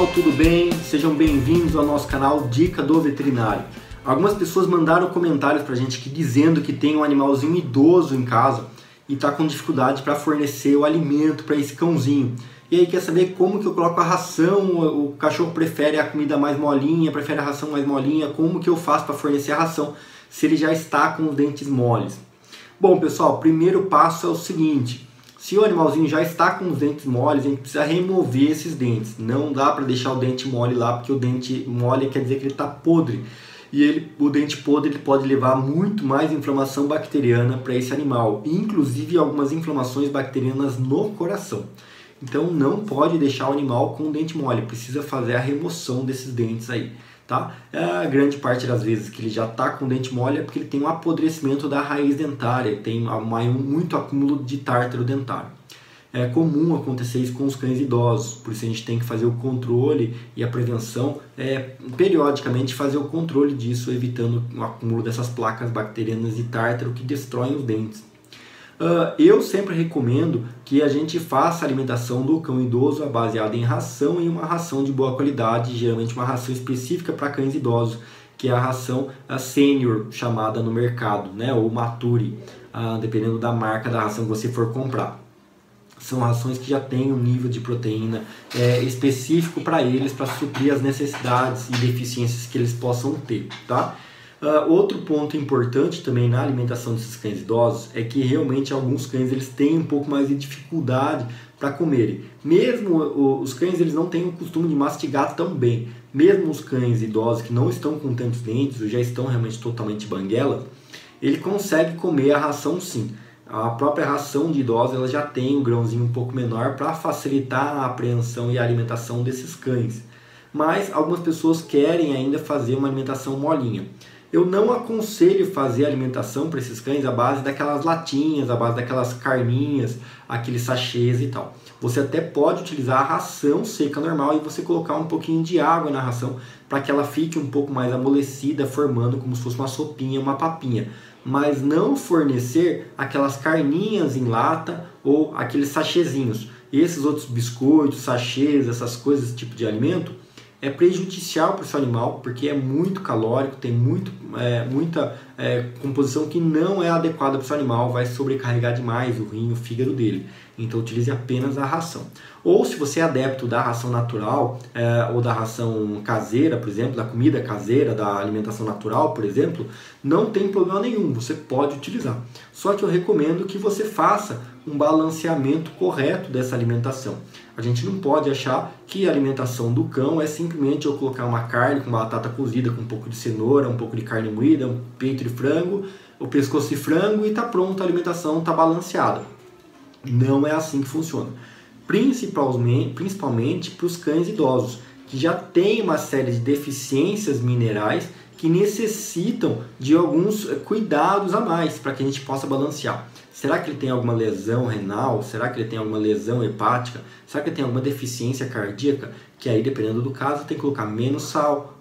pessoal, tudo bem? Sejam bem-vindos ao nosso canal Dica do Veterinário. Algumas pessoas mandaram comentários pra gente dizendo que tem um animalzinho idoso em casa e tá com dificuldade para fornecer o alimento para esse cãozinho. E aí quer saber como que eu coloco a ração, o cachorro prefere a comida mais molinha, prefere a ração mais molinha, como que eu faço para fornecer a ração se ele já está com os dentes moles? Bom pessoal, o primeiro passo é o seguinte: se o animalzinho já está com os dentes moles, a gente precisa remover esses dentes. Não dá para deixar o dente mole lá, porque o dente mole quer dizer que ele está podre. E o dente podre ele pode levar muito mais inflamação bacteriana para esse animal, inclusive algumas inflamações bacterianas no coração. Então não pode deixar o animal com o dente mole, precisa fazer a remoção desses dentes aí, tá? A grande parte das vezes que ele já está com o dente mole é porque ele tem um apodrecimento da raiz dentária, tem muito acúmulo de tártaro dentário. É comum acontecer isso com os cães idosos, por isso a gente tem que fazer o controle e a prevenção, periodicamente fazer o controle disso, evitando o acúmulo dessas placas bacterianas de tártaro que destroem os dentes. Eu sempre recomendo que a gente faça a alimentação do cão idoso baseada em ração e uma ração de boa qualidade, geralmente uma ração específica para cães idosos, que é a ração sênior chamada no mercado, né, ou mature, dependendo da marca da ração que você for comprar. São rações que já têm um nível de proteína específico para eles, para suprir as necessidades e deficiências que eles possam ter, tá? Outro ponto importante também na alimentação desses cães idosos é que realmente alguns cães eles têm um pouco mais de dificuldade para comerem. Mesmo os cães eles não têm o costume de mastigar tão bem. Mesmo os cães idosos que não estão com tantos dentes ou já estão realmente totalmente banguela, ele consegue comer a ração sim. A própria ração de idosos ela já tem um grãozinho um pouco menor para facilitar a apreensão e a alimentação desses cães. Mas algumas pessoas querem ainda fazer uma alimentação molinha. Eu não aconselho fazer alimentação para esses cães à base daquelas latinhas, à base daquelas carninhas, aqueles sachês e tal. Você até pode utilizar a ração seca normal e você colocar um pouquinho de água na ração para que ela fique um pouco mais amolecida, formando como se fosse uma sopinha, uma papinha. Mas não fornecer aquelas carninhas em lata ou aqueles sachêzinhos. Esses outros biscoitos, sachês, essas coisas, esse tipo de alimento, é prejudicial para o seu animal, porque é muito calórico, tem muita composição que não é adequada para o seu animal, vai sobrecarregar demais o rim, o fígado dele. Então utilize apenas a ração. Ou se você é adepto da ração natural, ou da ração caseira, por exemplo, da comida caseira, da alimentação natural, por exemplo, não tem problema nenhum, você pode utilizar. Só que eu recomendo que você faça um balanceamento correto dessa alimentação. A gente não pode achar que a alimentação do cão é simplesmente eu colocar uma carne com batata cozida, com um pouco de cenoura, um pouco de carne moída, um peito de frango, o pescoço de frango e está pronto, a alimentação está balanceada. Não é assim que funciona. Principalmente para os cães idosos, que já têm uma série de deficiências minerais que necessitam de alguns cuidados a mais para que a gente possa balancear. Será que ele tem alguma lesão renal? Será que ele tem alguma lesão hepática? Será que ele tem alguma deficiência cardíaca? Que aí, dependendo do caso, tem que colocar menos sal,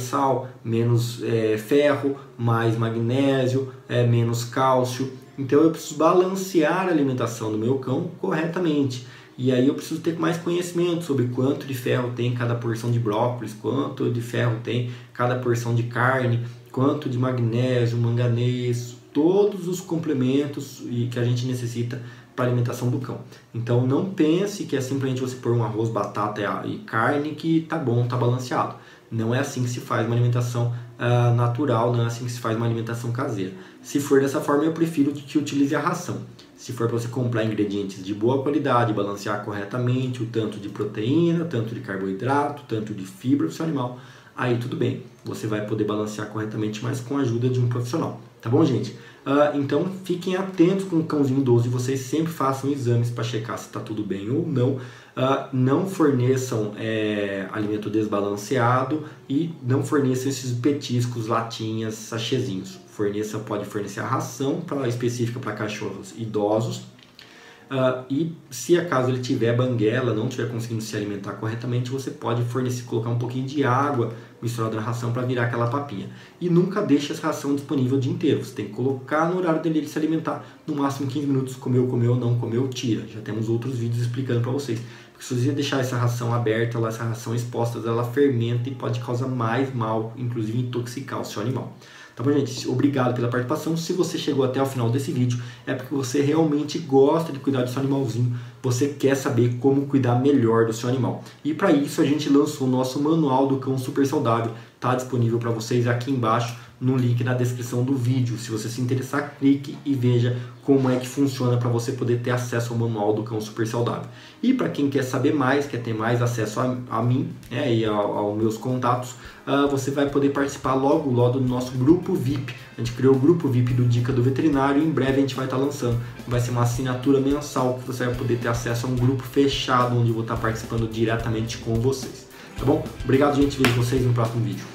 menos ferro, mais magnésio, menos cálcio. Então eu preciso balancear a alimentação do meu cão corretamente. E aí eu preciso ter mais conhecimento sobre quanto de ferro tem cada porção de brócolis, quanto de ferro tem cada porção de carne, quanto de magnésio, manganês, todos os complementos que a gente necessita para a alimentação do cão. Então não pense que é simplesmente você pôr um arroz, batata e carne que tá bom, tá balanceado. Não é assim que se faz uma alimentação natural, não é assim que se faz uma alimentação caseira. Se for dessa forma, eu prefiro que utilize a ração. Se for para você comprar ingredientes de boa qualidade, balancear corretamente o tanto de proteína, tanto de carboidrato, tanto de fibra do seu animal, aí tudo bem, você vai poder balancear corretamente, mas com a ajuda de um profissional. Tá bom, gente? Então fiquem atentos com o cãozinho idoso e vocês sempre façam exames para checar se está tudo bem ou não. Não forneçam alimento desbalanceado e não forneçam esses petiscos, latinhas, sachêzinhos. Pode fornecer a ração específica para cachorros idosos. E se acaso ele tiver banguela, não estiver conseguindo se alimentar corretamente, você pode colocar um pouquinho de água misturada na ração para virar aquela papinha. E nunca deixe essa ração disponível o dia inteiro. Você tem que colocar no horário dele se alimentar, no máximo 15 minutos, comeu, não comeu, tira. Já temos outros vídeos explicando para vocês. porque se você deixar essa ração aberta, essa ração exposta, ela fermenta e pode causar mais mal, inclusive intoxicar o seu animal. Tá bom, gente? Obrigado pela participação. Se você chegou até o final desse vídeo, é porque você realmente gosta de cuidar do seu animalzinho, você quer saber como cuidar melhor do seu animal. E para isso a gente lançou o nosso Manual do Cão Super Saudável, tá disponível para vocês aqui embaixo no link na descrição do vídeo. Se você se interessar, clique e veja como é que funciona para você poder ter acesso ao Manual do Cão Super Saudável. E para quem quer saber mais, quer ter mais acesso a mim e aos meus contatos, você vai poder participar logo do nosso grupo VIP. A gente criou o grupo VIP do Dica do Veterinário e em breve a gente vai estar lançando. Vai ser uma assinatura mensal que você vai poder ter acesso a um grupo fechado onde eu vou estar participando diretamente com vocês. Tá bom? Obrigado, gente. Vejo vocês no próximo vídeo.